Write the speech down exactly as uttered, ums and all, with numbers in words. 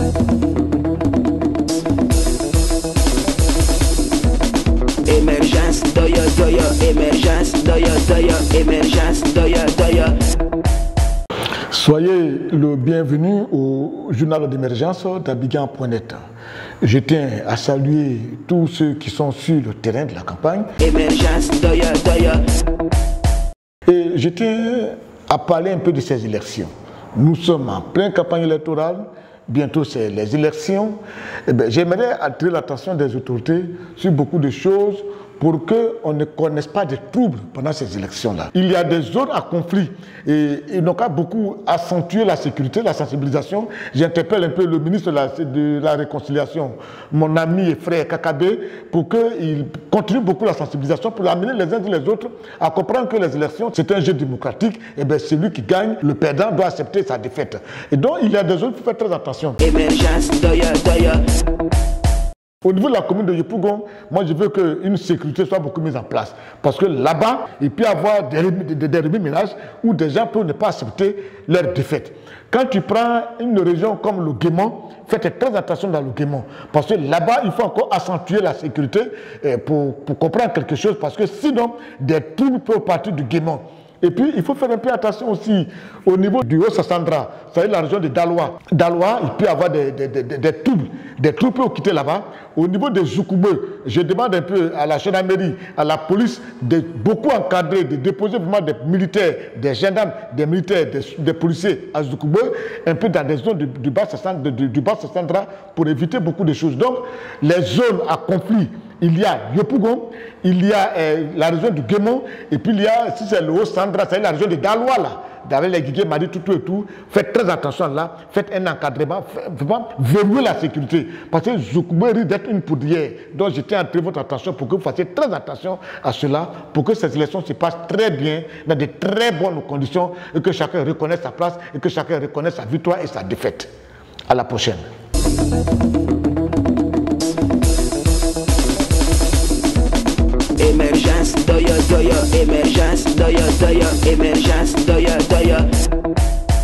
Émergence, doya, doya, émergence, doya, doya, émergence, doya, doya. Soyez le bienvenu au journal d'émergence d'Abidjan point net. Je tiens à saluer tous ceux qui sont sur le terrain de la campagne. Émergence, doya, doya. Et je tiens à parler un peu de ces élections. Nous sommes en pleine campagne électorale. Bientôt, c'est les élections. Eh bien, j'aimerais attirer l'attention des autorités sur beaucoup de choses pour qu'on ne connaisse pas de troubles pendant ces élections-là. Il y a des zones à conflit et ils n'ont qu'à beaucoup accentuer la sécurité, la sensibilisation. J'interpelle un peu le ministre de la, de la Réconciliation, mon ami et frère Kakabé, pour qu'il continue beaucoup la sensibilisation, pour amener les uns et les autres à comprendre que les élections, c'est un jeu démocratique. Et bien, celui qui gagne, le perdant, doit accepter sa défaite. Et donc, il y a des zones qu'il faut faire très attention. Émergence, doya, doya. Au niveau de la commune de Yopougon, moi je veux qu'une sécurité soit beaucoup mise en place. Parce que là-bas, il peut y avoir des, des, des remue-ménages où des gens peuvent ne pas accepter leur défaite. Quand tu prends une région comme le Guémon, faites très attention dans le Guémon. Parce que là-bas, il faut encore accentuer la sécurité pour, pour comprendre quelque chose. Parce que sinon, des troubles peuvent partir du Guémon. Et puis, il faut faire un peu attention aussi au niveau du Haut-Sassandra, c'est-à-dire la région de Daloa. Daloa, il peut y avoir des, des, des, des troubles. Des troubles peuvent quitter là-bas. Au niveau de Zoukoube, je demande un peu à la gendarmerie, à la police, de beaucoup encadrer, de déposer vraiment des militaires, des gendarmes, des militaires, des, des policiers à Zoukoube, un peu dans des zones du, du Bas-Sassandra du, du Bas-Sassandra pour éviter beaucoup de choses. Donc, les zones à conflit, il y a Yopougon, il y a euh, la région du Guémon, et puis il y a, si c'est le Haut-Sandra, c'est la région de Daloa, là, avec les Guigué, Madi, tout, tout et tout. Faites très attention là, faites un encadrement, vraiment verrouillez la sécurité. Parce que Zoukoube risque d'être une poudrière. Donc je tiens à attirer votre attention pour que vous fassiez très attention à cela, pour que ces élections se passent très bien, dans de très bonnes conditions, et que chacun reconnaisse sa place, et que chacun reconnaisse sa victoire et sa défaite. À la prochaine. Émergence, doya, doya, émergence, doya, doya, émergence, doya, doya.